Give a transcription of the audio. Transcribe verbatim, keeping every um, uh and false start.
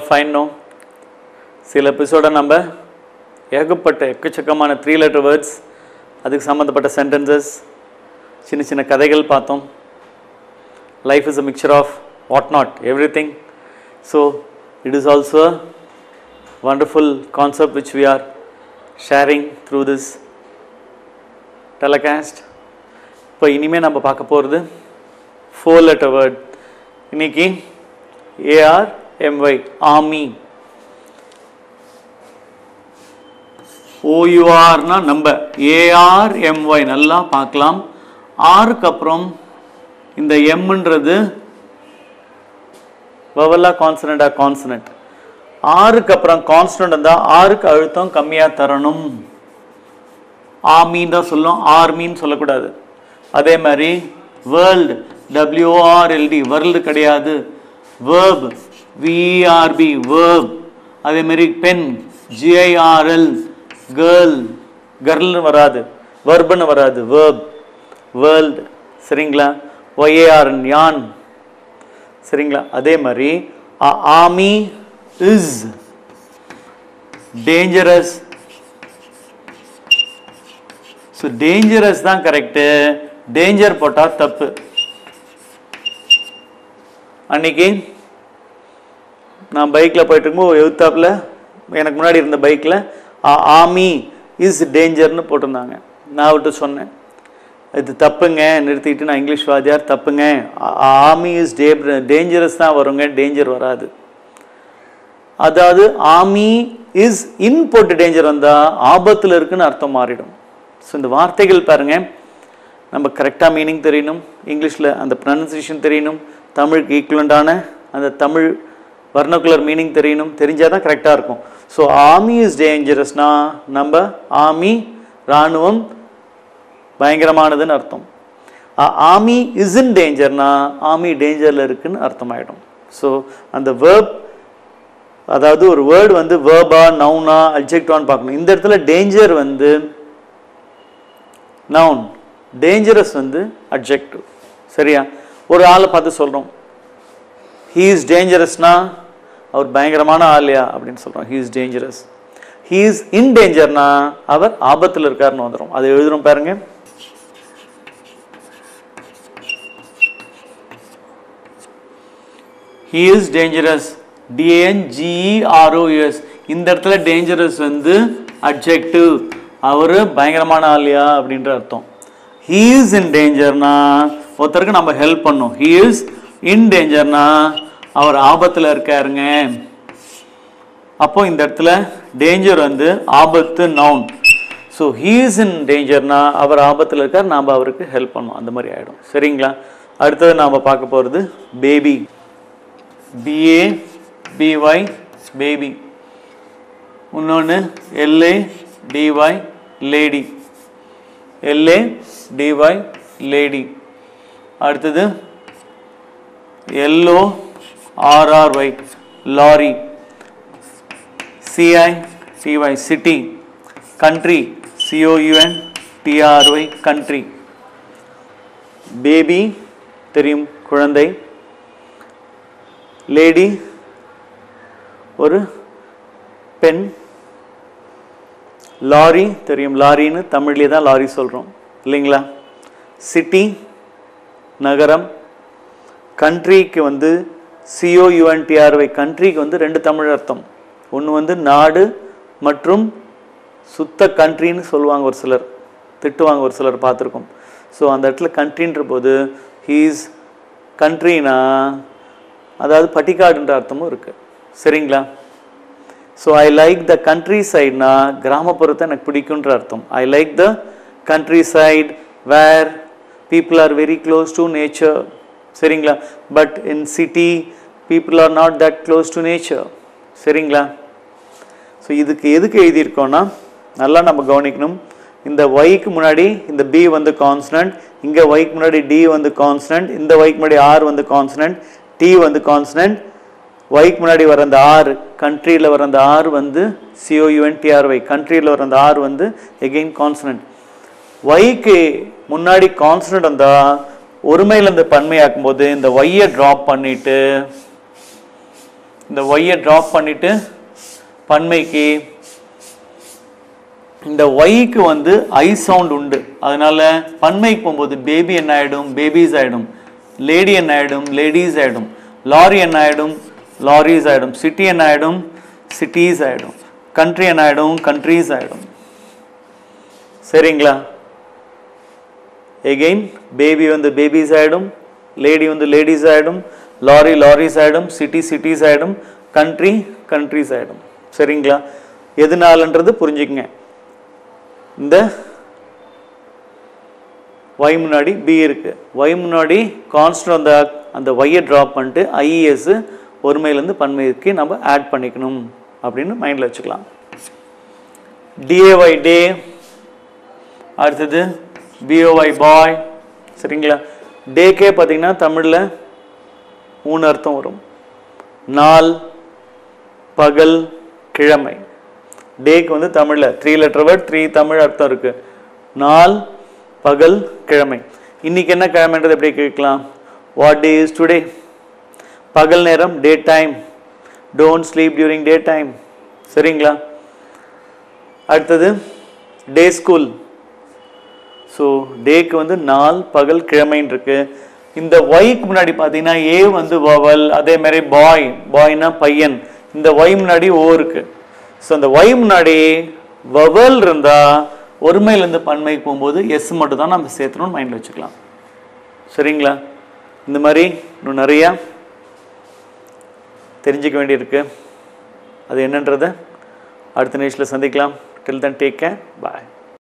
fine now? சில எபிசோட நம்ம ஏகப்பட்ட எக்கச்சக்கமான த்ரீ லெட்டர் வேர்ட்ஸ், அதுக்கு சம்மந்தப்பட்ட சென்டென்சஸ், சின்ன சின்ன கதைகள் பார்த்தோம். Life is a mixture of what not everything. So it is also a wonderful concept which we are sharing through this telecast. இப்போ இனிமேல் நம்ம பார்க்க போகிறது ஃபோர் லெட்டர் வேர்ட். இன்னைக்கு ஏஆர்எம்ஒய், ஆமி. ஓயூஆர்னா நம்ம, ஏஆர்எம்ஒய் நல்லா பார்க்கலாம். ஆருக்கு அப்புறம் இந்த எம்ன்றது வவலா கான்சனண்டா? கான்சனண்ட். ஆருக்கு அப்புறம் கான்சனண்ட் இருந்தால் ஆருக்கு அழுத்தம் கம்மியாக தரணும். ஆமின்னு தான் சொல்லும், ஆர்மின்னு சொல்லக்கூடாது. அதே மாதிரி வேர்ல்டு, டபிள்யூஆர்எல்டி, வேர்ல்டு கிடையாது. Verb, V R B, verb. அதே மாதிரி பென், ஜிஐஆர்எல், கேர்ள், கர்ல்னு வராது, வர்புன்னு வராது, வேர்ப், வேர்ல்டு. சரிங்களா? ஒய்ஏஆர், யான். சரிங்களா? அதே மாதிரி army is dangerous. So dangerous தான் கரெக்டு, டேஞ்சர் போட்டால் தப்பு. அன்னைக்கு நான் பைக்கில் போயிட்டு இருக்கும்போது எழுத்தாப்பில் எனக்கு முன்னாடி இருந்த பைக்கில் ஆமி இஸ் டேஞ்சர்னு போட்டிருந்தாங்க. நான் விட்டு சொன்னேன், இது தப்புங்க, நிறுத்திட்டு நான் இங்கிலீஷ் வாத்தியார், தப்புங்க, ஆமி இஸ் டே டேஞ்சரஸ் தான் வருங்க, டேஞ்சர் வராது. அதாவது ஆமி இஸ் இன் போட்டு டேஞ்சர் வந்தால் ஆபத்தில் இருக்குன்னு அர்த்தம் மாறிடும். ஸோ இந்த வார்த்தைகள் பாருங்கள், நம்ம கரெக்டாக மீனிங் தெரியணும், இங்கிலீஷில் அந்த ப்ரனன்சியேஷன் தெரியணும், தமிழுக்கு ஈக்குவலண்டான அந்த தமிழ் வர்ணகுலர் மீனிங் தெரியணும், தெரிஞ்சால் தான் கரெக்டாக இருக்கும். ஸோ ஆர்மி இஸ் டேஞ்சரஸ்னா நம்ம ஆர்மி இராணுவம் பயங்கரமானதுன்னு அர்த்தம். ஆர்மி இஸ் இன் டேஞ்சர்னா ஆர்மி டேஞ்சரில் இருக்குன்னு அர்த்தமாயிடும். ஸோ அந்த வேர்ப், அதாவது ஒரு வேர்டு வந்து வேர்பா நவுனா அட்ஜெக்டிவான்னு பார்க்கணும். இந்த இடத்துல டேஞ்சர் வந்து நவுன், டேஞ்சரஸ் வந்து அட்ஜெக்டிவ். சரியா? ஒரு ஆளை பார்த்து சொல்கிறோம், ஹீ இஸ் டேஞ்சரஸ்னா அவர் பயங்கரமான ஆளியா அப்படின்னு சொல்கிறோம், he is dangerous. He is in டேஞ்சர்னா அவர் ஆபத்தில் இருக்காருன்னு வந்துடும். அதை எழுதுறோம் பாருங்க. He is dangerous, டிஏஎன்ஜிஇஆர்ஓஎஸ். இந்த இடத்துல டேஞ்சரஸ் வந்து அட்ஜெக்டிவ், அவர் பயங்கரமான ஆளியா அப்படின்ற அர்த்தம். ஹீ இஸ் இன் டேஞ்சர்னா ஒருத்தருக்கு நம்ம ஹெல்ப் பண்ணோம். ஹீ இஸ் இன் டேஞ்சர்னா அவர் ஆபத்தில் இருக்காருங்க. அப்போ இந்த இடத்துல டேஞ்சர் வந்து ஆபத்து, noun. So he is in டேஞ்சர்னா அவர் ஆபத்தில் இருக்கார், நாம் அவருக்கு ஹெல்ப் பண்ணோம், அந்த மாதிரி ஆகிடும். சரிங்களா? அடுத்தது நாம் பார்க்க போகிறது பேபி. BA B Y, baby. இன்னொன்று L A D Y, lady. L A D Y, lady. அடுத்தது L O R R Y, lorry. C I T Y, city. Country, C O U N T R Y, country. Baby தெரியும், குழந்தை. லேடி ஒரு பெண். லாரி தெரியும், லாரின்னு தமிழ்லேயே தான் லாரி சொல்கிறோம் இல்லைங்களா? சிட்டி நகரம். கண்ட்ரிக்கு வந்து சிஓயூஎன்டிஆர்ஒய், கண்ட்ரிக்கு வந்து ரெண்டு தமிழ் அர்த்தம். ஒன்று வந்து நாடு மற்றும் சுத்த கண்ட்ரின்னு சொல்லுவாங்க ஒரு சிலர், திட்டுவாங்க ஒரு சிலர், பார்த்துருக்கோம். ஸோ அந்த இடத்துல கண்ட்ரின்ற போது ஹீஸ் கண்ட்ரினா அதாவது பட்டிக்காடுன்ற அர்த்தமும் இருக்குது. சரிங்களா? So I like the country சைட்னா கிராமப்புறத்தை எனக்கு பிடிக்குன்ற அர்த்தம். I like the countryside where people are very close to nature. சரிங்களா? But in city people are not that close to nature. சரிங்களா? ஸோ இதுக்கு எதுக்கு எழுதியிருக்கோன்னா நல்லா நம்ம கவனிக்கணும். இந்த ஒய்க்கு முன்னாடி இந்த பி வந்து கான்ஸ்டன்ட், இங்கே ஒய்க்கு முன்னாடி டி வந்து கான்ஸ்டன்ட், இந்த ஒய்க்கு முன்னாடி ஆர் வந்து கான்ஸ்டன்ட், டி வந்து கான்ஸ்டன்ட். ஒய்க்கு முன்னாடி வர அந்த ஆர், கண்ட்ரியில் வர அந்த ஆர் வந்து சிஓயூஎன்டிஆர்ஒய், கண்ட்ரியில் வர அந்த ஆர் வந்து எகெயின் கான்ஸ்டன்ட். ஒய்க்கு முன்னாடி கான்ஸ்டன்ட் வந்தால் ஒருமையிலேருந்து பன்மையாக்கும் போது இந்த ஒய்யை ட்ராப் பண்ணிட்டு இந்த ஒய்யை ட்ராப் பண்ணிட்டு பன்மைக்கு இந்த ஒய்க்கு வந்து ஐ சவுண்ட் உண்டு. அதனால பன்மைக்கு போகும்போது பேபி என்ன ஆகிடும், பேபிஸ் ஆகிடும். லேடி என்ன ஆகிடும், லேடிஸ் ஆகிடும். லாரி என்ன ஆகிடும், லாரிஸ் ஆகிடும். சிட்டி என்ன ஆகிடும், சிட்டிஸ் ஆகிடும். கண்ட்ரி என்ன ஆகிடும், கண்ட்ரீஸ் ஆகிடும். சரிங்களா? எகெயின் பேபி வந்து பேபிஸ் ஆகிடும், லேடி வந்து லேடிஸ் ஆகிடும், லாரி லாரிஸ் ஆகிடும், சிட்டி சிட்டிஸ் ஆகிடும், கண்ட்ரி கண்ட்ரிஸ் ஆகிடும். சரிங்களா? எதுனாலன்றது புரிஞ்சுக்குங்க. இந்த y முன்னாடி b இருக்கு, y முன்னாடி கான்ஸ்டன்ட் அந்த அந்த y-ஐ ட்ராப் பண்ணிட்டு ies ஒருமையிலேருந்து பன்மைக்கு நம்ம ஆட் பண்ணிக்கணும் அப்படின்னு மைண்டில் வச்சுக்கலாம். day day, அடுத்தது boy boy. சரிங்களா? டேக்கே பார்த்தீங்கன்னா தமிழில் மூணு அர்த்தம் வரும். நாள், பகல், கிழமை. டேக்கு வந்து தமிழில் three letter word, three Tamil அர்த்தம் இருக்குது. நாள், பகல், கிழமை. இன்றைக்கி என்ன கிழமைன்றது எப்படி கேட்கலாம்? What day is today? பகல் நேரம் daytime. Don't sleep during daytime. சரிங்களா? அடுத்தது டே ஸ்கூல். ஸோ டேக்கு வந்து நாள், பகல், கிழமைன்னு இருக்கு. இந்த ஒய்க்கு முன்னாடி பார்த்தீங்கன்னா ஏ வந்து வவல், அதே மாதிரி பாய், பாய்னா பையன். இந்த ஒய் முன்னாடி ஓ இருக்கு. ஸோ அந்த ஒய் முன்னாடி வவல் இருந்தால் ஒருமையிலேருந்து பன்மைக்கு போகும்போது எஸ் மட்டும் தான் நம்ம சேர்த்துணும்னு மைண்டில் வச்சுக்கலாம். சரிங்களா? இந்த மாதிரி இன்னும் நிறையா தெரிஞ்சிக்க வேண்டியிருக்கு. அது என்னன்றதை அடுத்த நிகழ்ச்சியில் சந்திக்கலாம். டில் தென் டேக் கேர், பாய்.